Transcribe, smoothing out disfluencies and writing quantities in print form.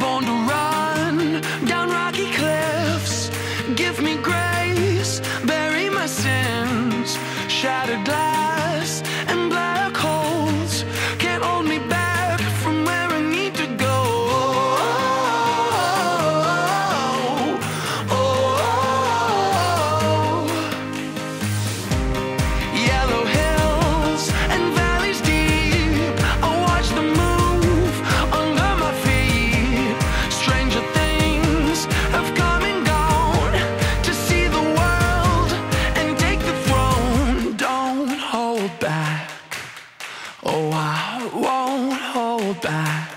born to run down rocky cliffs. Give me grace, bury my sins. Shattered glass and black holes can't hold me back from where I need to go. Yellow hills and valleys deep, I watch them move under my feet. Stranger things have come and gone to see the world and take the throne. Don't hold back, oh, I won't hold back.